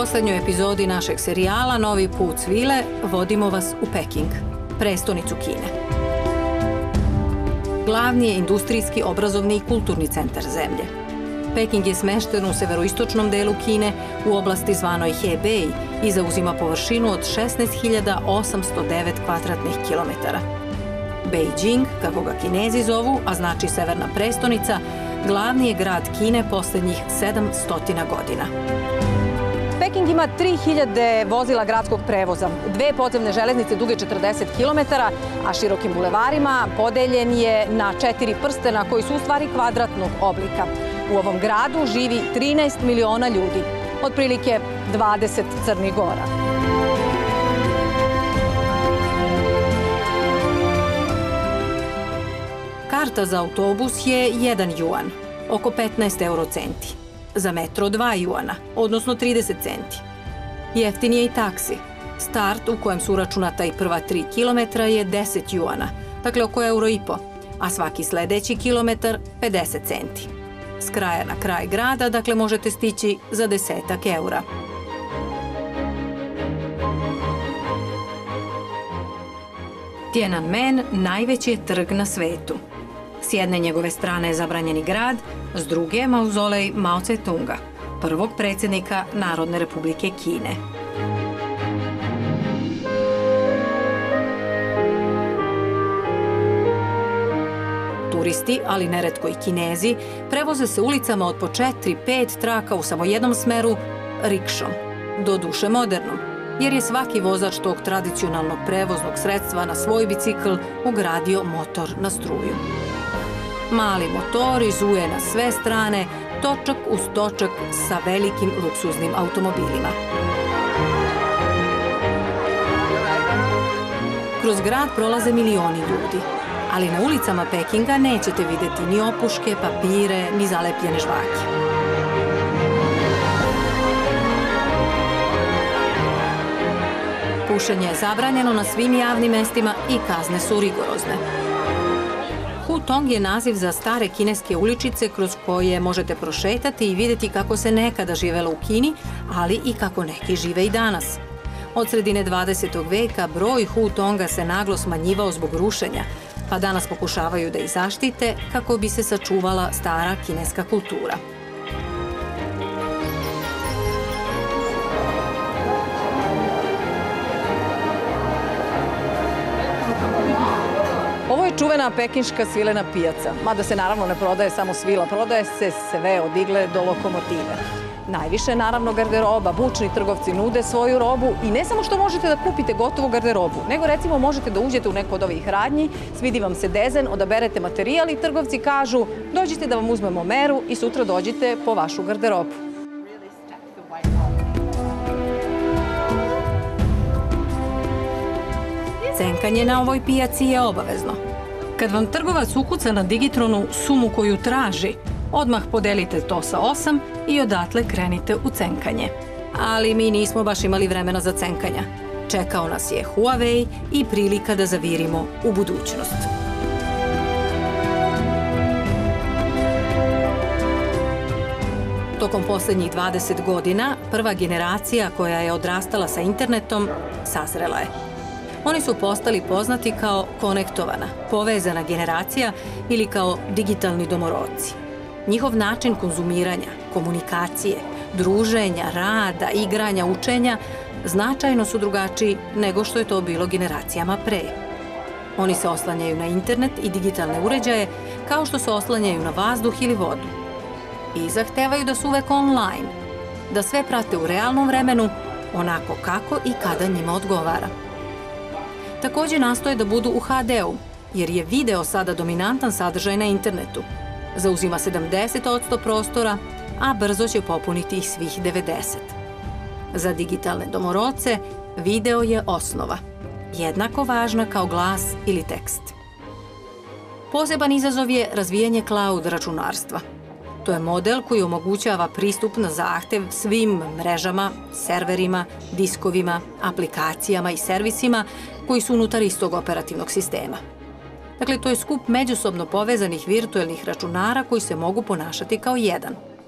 poslednjoj epizodi našeg serijala Novi put svile vodimo vas u Peking, prestonicu Kine. Glavni je industrijski, obrazovni i kulturni centar zemlje. Peking je smešten u severoistočnom delu Kine u oblasti zvanoj Hebei i zauzima površinu od 16.809 kvadratnih kilometara. Beijing, kako ga Kinezi zovu, a znači severna prestonica, glavni je grad Kine poslednjih 700 godina. Peking ima 3000 vozila gradskog prevoza, 2 podzemne železnice duge 40 km, a širokim bulevarima podeljen je na 4 prstena koji su u stvari kvadratnog oblika. U ovom gradu živi 13 miliona ljudi, otprilike 20 Crnih Gora. Karta za autobus je 1 juan, oko 15 eurocenti. Za metro 2 juana, odnosno 30 centi. Jeftin je i taksi. Start u kojem su uračunata i prva 3 kilometra je 10 juana, dakle oko €1,5, a svaki sledeći kilometar 50 centi. S kraja na kraj grada, dakle, možete stići za 10 eura. Tiananmen najveći je trg na svetu. S jedne njegove strane je zabranjeni grad, s druge mauzolej Mao Tse-tunga, prvog predsjednika Narodne republike Kine. Turisti, ali neretko i Kinezi, prevoze se ulicama od po 4-5 traka u samo jednom smeru, rikšom, doduše modernom, jer je svaki vozač tog tradicionalnog prevoznog sredstva na svoj bicikl ugradio motor na struju. Mali motori zuje na sve strane, točak uz točak sa velikim luksuznim automobilima. Kroz grad prolaze milioni ljudi, ali na ulicama Pekinga nećete vidjeti ni opuške, papire, ni zalepljene žvake. Pušenje je zabranjeno na svim javnim mestima i kazne su rigorozne. Hutong je naziv za stare kineske uličice kroz koje možete prošetati i vidjeti kako se nekada živelo u Kini, ali i kako neki žive i danas. Od sredine 20. veka broj Hutonga se naglo smanjivao zbog rušenja, pa danas pokušavaju da ih zaštite kako bi se sačuvala stara kineska kultura. Ovo je čuvena pekinška svilena pijaca, mada se naravno ne prodaje samo svila, prodaje se sve od igle do lokomotive. Najviše je naravno garderoba, bučni trgovci nude svoju robu i ne samo što možete da kupite gotovu garderobu, nego recimo možete da uđete u neku od ovih radnji, svidi vam se dezen, odaberete materijal i trgovci kažu dođite da vam uzmemo meru i sutra dođite po vašu garderobu. Cenkanje na ovoj pijaci je obavezno. Kad vam trgovac ukuca na digitronu sumu koju traži, odmah podelite to sa 8 i odatle krenite u cenkanje. Ali mi nismo baš imali vremena za cenkanja. Čekao nas je Huawei i prilika da zavirimo u budućnost. Tokom poslednjih 20 godina, prva generacija koja je odrastala sa internetom sazrela je. Oni su postali poznati kao konektovana, povezana generacija ili kao digitalni domorodci. Njihov način konzumiranja, komunikacije, druženja, rada, igranja, učenja značajno su drugačiji nego što je to bilo generacijama pre. Oni se oslanjaju na internet i digitalne uređaje kao što se oslanjaju na vazduh ili vodu. I zahtevaju da su uvek online, da sve prate u realnom vremenu, onako kako i kada njima odgovara. Takođe nastoje da budu u HD-u, jer je video sada dominantan sadržaj na internetu. Zauzima 70% prostora, a brzo će popuniti ih svih 90%. Za digitalne domorodce video je osnova, jednako važna kao glas ili tekst. Poseban izazov je razvijanje cloud računarstva. To je model koji omogućava pristup na zahtev svim mrežama, serverima, diskovima, aplikacijama i servisima koji su unutar istog operativnog sistema. Dakle, to je skup međusobno povezanih virtuelnih računara koji se mogu ponašati kao jedan.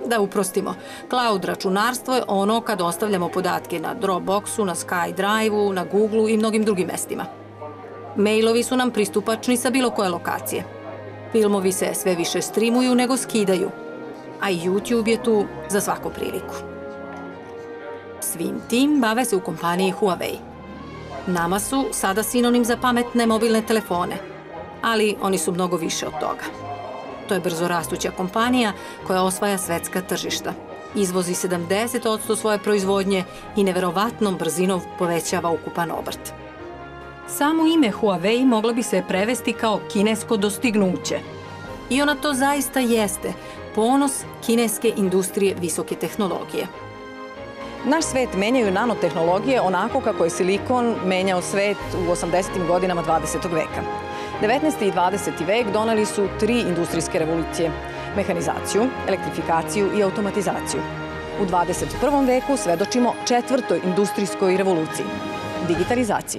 Da uprostimo, cloud računarstvo je ono kad ostavljamo podatke na Dropboxu, na SkyDrive-u, na Google-u i mnogim drugim mestima. Mailovi su nam pristupačni sa bilo koje lokacije. Filmovi se sve više streamuju nego skidaju, a i YouTube je tu za svaku priliku. Svim tim bave se u kompaniji Huawei. Nama su sada sinonim za pametne mobilne telefone, ali oni su mnogo više od toga. To je brzo rastuća kompanija koja osvaja svetska tržišta. Izvozi 70% svoje proizvodnje i neverovatnom brzinom povećava ukupan obrt. Samo ime Huawei moglo bi se prevesti kao kinesko dostignuće. I ona to zaista jeste, ponos kineske industrije visoke tehnologije. Naš svet menjaju nanotehnologije onako kako je silikon menjao svet u 80. godinama 20. veka. 19. i 20. vek doneli su 3 industrijske revolucije – mehanizaciju, elektrifikaciju i automatizaciju. U 21. veku svedočimo 4. industrijskoj revoluciji – digitalizaciji.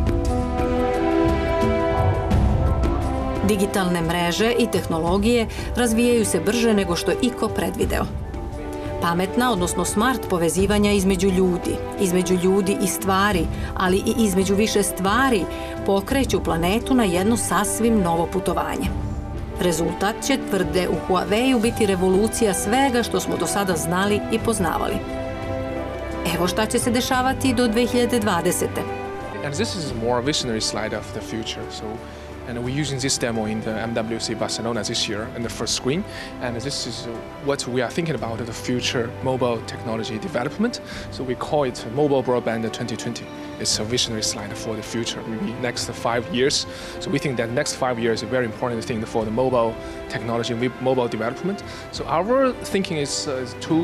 Digitalne mreže i tehnologije razvijaju se brže nego što je iko predvideo. Pametna, odnosno smart povezivanja između ljudi i stvari, ali i između više stvari, pokreću planetu na jedno sasvim novo putovanje. Rezultat će, tvrde u Huawei-u, biti revolucija svega što smo do sada znali i poznavali. Evo šta će se dešavati do 2020. And this is a more visionary slide of the future. And we're using this demo in the MWC Barcelona this year in the first screen. And this is what we are thinking about the future mobile technology development. So we call it Mobile Broadband 2020. It's a visionary slide for the future, maybe next 5 years. So we think that next 5 years is a very important thing for the mobile technology, mobile development. So our thinking is two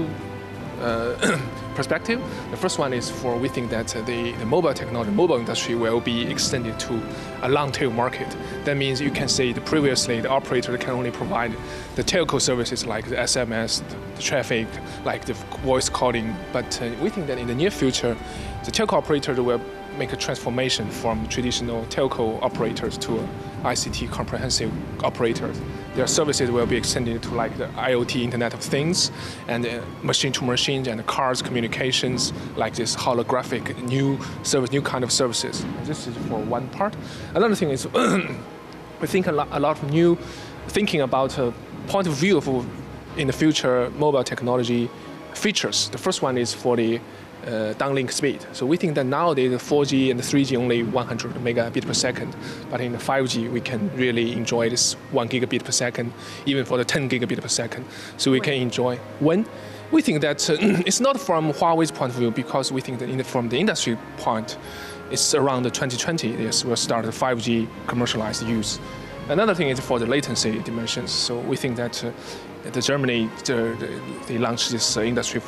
perspective. The first one is we think that the mobile technology, mobile industry will be extended to a long tail market. That means you can say previously the operator can only provide the telco services like the SMS, the traffic, like the voice calling. But we think that in the near future, the telco operator will make a transformation from traditional telco operators to ICT comprehensive operators. Their services will be extended to like the IoT, Internet of Things, and machine to machine and cars communications, like this holographic new kind of services. And this is for one part. Another thing is we think a lot of new thinking about a point of view of in the future mobile technology features. The first one is for the downlink speed. So we think that nowadays the 4G and the 3G only 100 megabit per second, but in the 5G we can really enjoy this 1 gigabit per second, even for the 10 gigabit per second. So we can enjoy when. We think that it's not from Huawei's point of view, because we think that from the industry point, it's around 2020 we'll start the 5G commercialized use. Another thing is for the latency dimensions. So we think that Germany, they launched this industry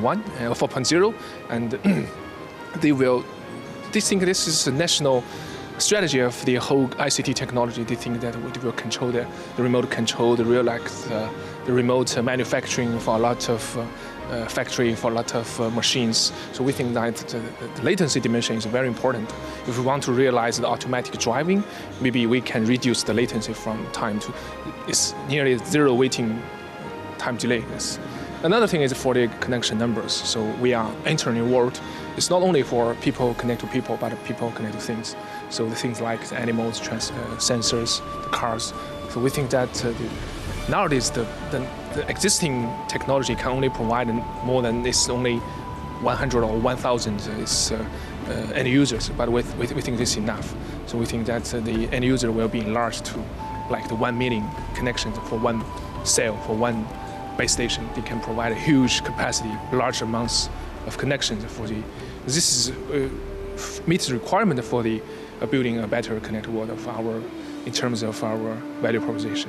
4.0, and they think this is a national strategy of the whole ICT technology. They think that we will control the remote control, the remote manufacturing for a lot of factory, for a lot of machines. So we think that the latency dimension is very important. If we want to realize the automatic driving, maybe we can reduce the latency from time to it's nearly zero waiting time delay. Another thing is for the connection numbers. So we are entering a world. It's not only for people connect to people, but people connect to things. So the things like the animals, sensors, the cars. So we think that nowadays the existing technology can only provide more than it's only 100 or 1,000 end users, but we think this is enough. So we think that the end user will be enlarged to like the 1 million connections for one cell, for one base station. They can provide a huge capacity, large amounts of connections for this meets the requirement for building a better connected world in terms of our value proposition.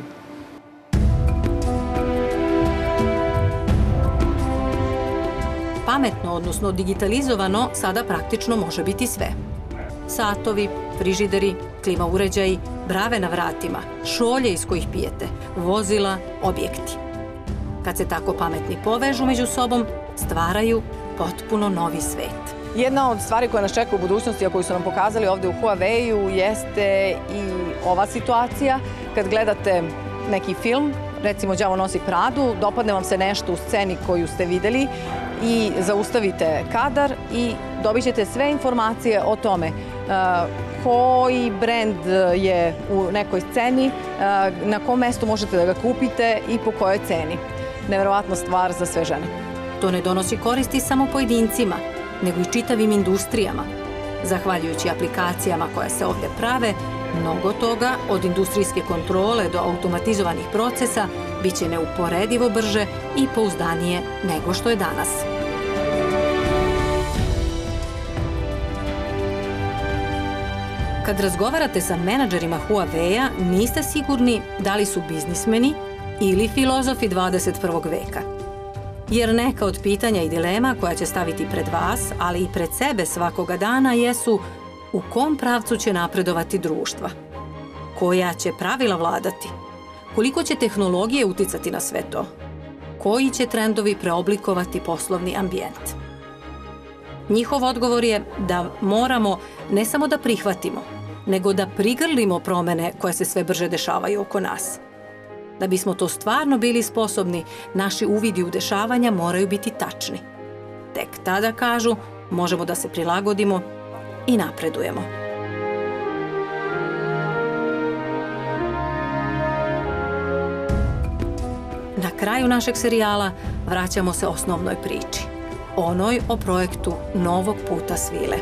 Pametno, odnosno digitalizovano, sada praktično može biti sve. Satovi, frižideri, klima uređaji, brave na vratima, šolje iz kojih pijete, vozila, objekti. Kad se tako pametni povežu među sobom, stvaraju potpuno novi svet. Jedna od stvari koja nas čeka u budućnosti, a koju su nam pokazali ovde u Huawei-u, jeste i ova situacija. Kad gledate neki film, recimo đavo nosi Pradu, dopadne vam se nešto u sceni koju ste videli i zaustavite kadar i dobit ćete sve informacije o tome koji brend je u nekoj sceni, na kom mestu možete da ga kupite i po kojoj ceni. Neverovatna stvar za sve žene. To ne donosi koristi samo pojedincima, nego i čitavim industrijama. Zahvaljujući aplikacijama koje se ovdje prave, mnogo toga, od industrijske kontrole do automatizovanih procesa, bit će neuporedivo brže i pouzdanije nego što je danas. Kad razgovarate sa menadžerima Huawei-a, niste sigurni da li su biznismeni ili filozofi 21. veka. Jer neka od pitanja i dilema koja će staviti pred vas, ali i pred sebe svakoga dana, jesu u kom pravcu će napredovati društva, koja će pravila vladati, koliko će tehnologije uticati na sve to, koji će trendovi preoblikovati poslovni ambijent. Njihov odgovor je da moramo ne samo da prihvatimo, nego da prigrlimo promene koje se sve brže dešavaju oko nas. Da bismo to stvarno bili sposobni, naši uvidi u dešavanja moraju biti tačni. Tek tada, kažu, možemo da se prilagodimo i napredujemo. Na kraju našeg serijala vraćamo se osnovnoj priči, onoj o projektu Novog puta svile.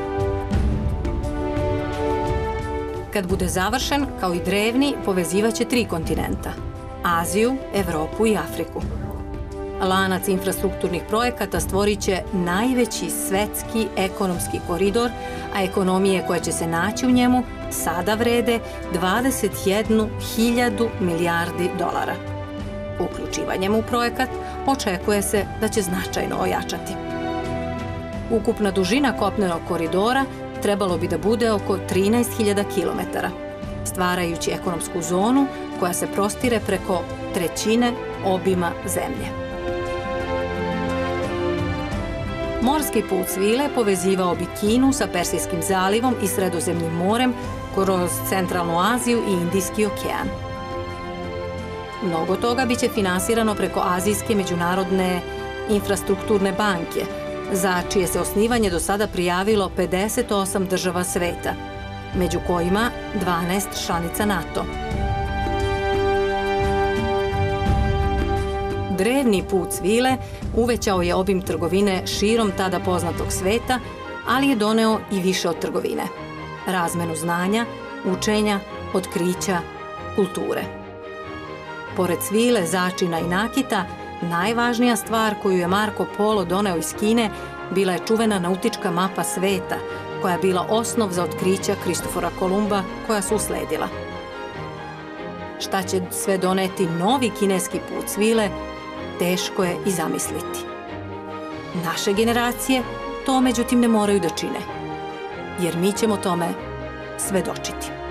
Kad bude završen, kao i drevni, povezivaće 3 kontinenta – Aziju, Evropu i Afriku. Lanac infrastrukturnih projekata stvorit će najveći svetski ekonomski koridor, a ekonomije koje će se naći u njemu sada vrede 21.000 milijardi dolara. Uključivanjem u projekat očekuje se da će značajno ojačati. Ukupna dužina kopnenog koridora trebalo bi da bude oko 13.000 kilometara, stvarajući ekonomsku zonu koja se prostire preko 1/3 obima zemlje. Morski put svile povezivao bi Kinu sa Persijskim zalivom i Sredozemnim morem kroz Centralnu Aziju i Indijski okean. Mnogo toga biće finansirano preko Azijske međunarodne infrastrukturne banke, za čije se osnivanje do sada prijavilo 58 država sveta, među kojima 12 članica NATO. Drevni put svile uvećao je obim trgovine širom tada poznatog sveta, ali je doneo i više od trgovine. Razmenu znanja, učenja, otkrića, kulture. Pored svile, začina i nakita, najvažnija stvar koju je Marko Polo doneo iz Kine bila je čuvena nautička mapa sveta, koja je bila osnov za otkrića Kristofora Kolumba koja su usledila. Šta će sve doneti novi kineski put svile, teško je i zamisliti. Naše generacije to međutim ne moraju da čine, jer mi ćemo tome svedočiti.